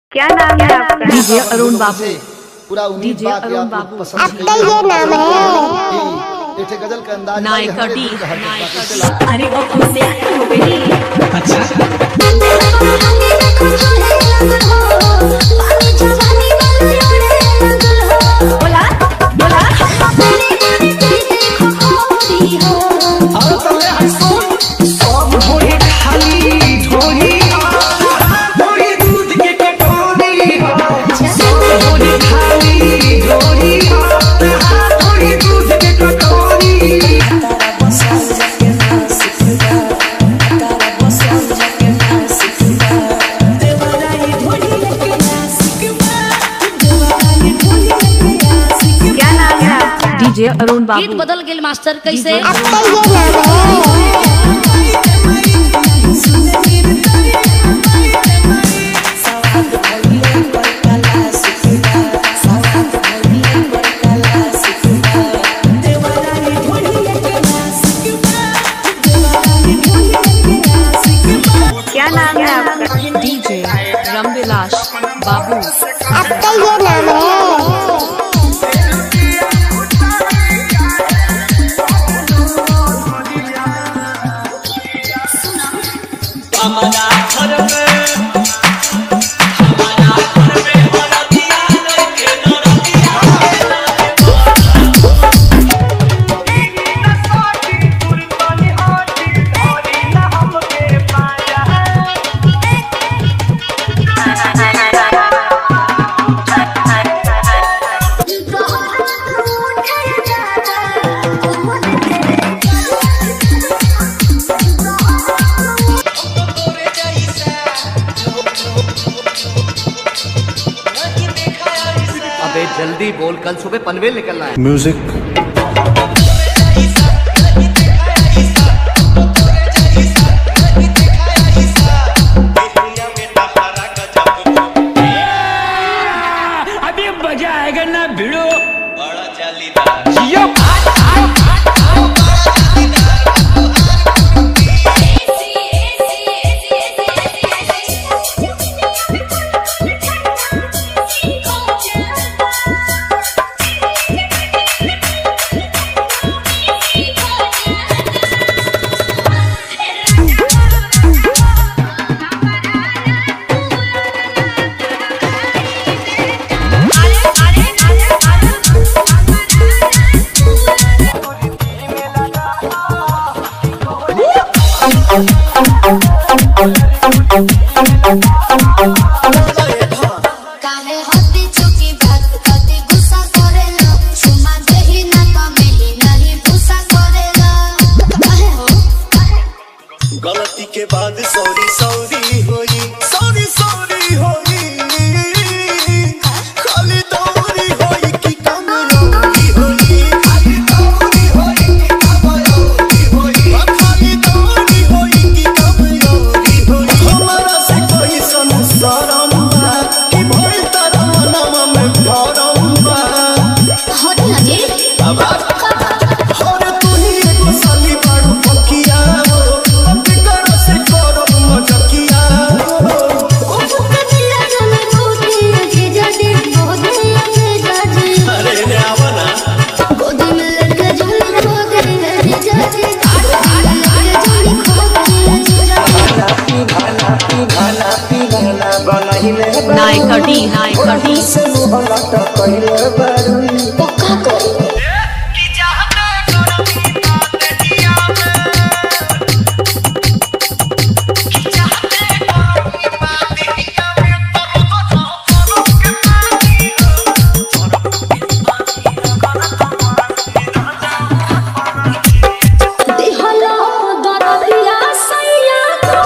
क्या नाम है आपका? डीजे अरुण बाबू। पूरा उम्मीद बात है आप लोग पसंद आपका ये नाम है? एक गजल का अंदाज नायकटी। अरे वो खुद से हो गई। बोला बोला डीजे अरुण बाबू। गीत बदल गेल मास्टर कैसे? आपका ये नाम क्या नाम है आपका? डीजे रामविलास बाबू। आपका ये नाम है? अबे जल्दी बोल, कल सुबह पनवेल निकलना है। म्यूजिक अभी मजा आएगा ना भिड़ो। काहे होती चुकी बात कति गुस्सा करेला सुमा देही ना कमेली नहीं गुस्सा करेला काहे हो गलती के बाद सॉरी सॉरी होई सॉरी सॉरी होई खाली दौरी होई कि कम रोई होई खाली दौरी होई कि कम रोई होई खाली दौरी होई कि कम रोई होई हमारा से कोई संसारम बा कि भइल तारा मनवा में भरम बा हट ना जी अब और तू ही एगो साली बारू पकिया हो अब कर से करब मजकिया हो ओ फुकनिया जमे गोदी जे जादे गोदी जे जादे अरे ने आवा ना गोदी में लेके झूल खो गई रे जादे झूल खो गई नायकटी नायकटी। पक्का करी दिहलो दरदिया सैया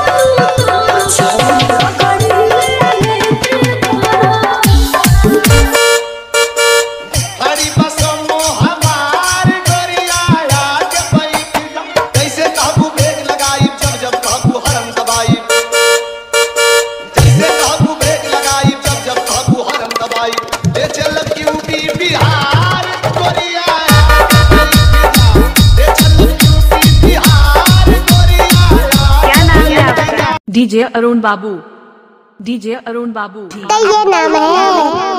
हरी बसमो हमार गोरिया आज बैठ कैसे काबू ब्रेक लगाई जब जब काबू हरम दबाई कैसे काबू ब्रेक लगाई जब जब काबू हरम दबाई ले चल यूपी बिहार गोरिया ले चल यूपी बिहार गोरिया। क्या नाम है आपका? डीजे अरुण बाबू। डीजे अरुण बाबू तो ये नाम है